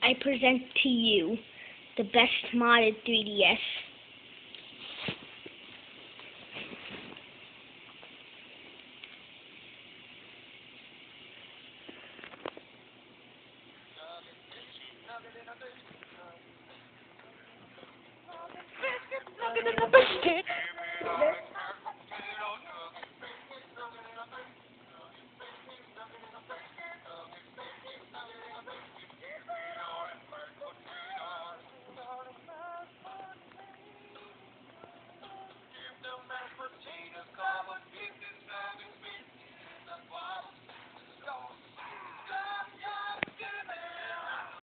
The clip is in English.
I present to you the best modded 3DS. Nugget in the